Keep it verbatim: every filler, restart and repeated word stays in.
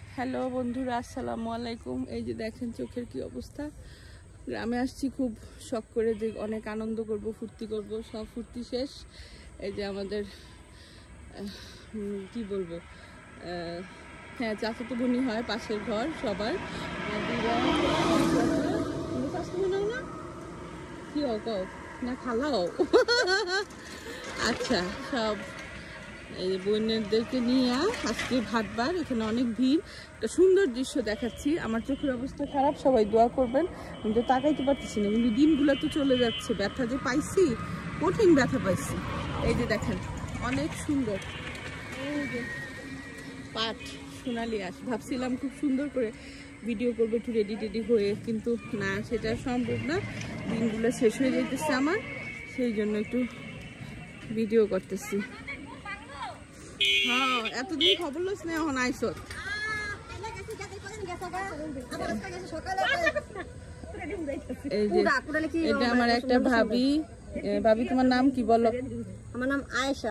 Hello বন্ধুরা, আসসালামু আলাইকুম। এই যে দেখেন চোখের কি অবস্থা। গ্রামে আসছি খুব শখ করে, যে অনেক আনন্দ করব, ফুর্তি করব, সব ফুর্তি শেষ। এই যে আমাদের কি বলবো, হ্যাঁ চাচাতো বোনই হয়, পাশের ঘর সবার। না কি কও না খালাও আচ্ছা, সব এই বোনেরদেরকে নিয়ে আজকে ভাতবার। এখানে অনেক ভিড়, একটা সুন্দর দৃশ্য দেখাচ্ছি। আমার চোখের অবস্থা খারাপ, সবাই দোয়া করবেন। আমি তো তাকাইতে পারতেছি না, কিন্তু দিনগুলো তো চলে যাচ্ছে। ব্যথা যে পাইছি, কঠিন ব্যথা পাইছি। এই যে দেখেন অনেক সুন্দর এই যে পাট, সোনালি আঁশ। ভাবছিলাম খুব সুন্দর করে ভিডিও করবো একটু রেডি টেডি হয়ে, কিন্তু না, সেটা সম্ভব না। দিনগুলো শেষ হয়ে যাইতেছে আমার, সেই জন্য একটু ভিডিও করতেছি। হ্যাঁ, এতদিন খবর লস নেই, এখন আইস। এটা আমার একটা ভাবি। ভাবি তোমার নাম কি বলো? আমার নাম আয়েশা।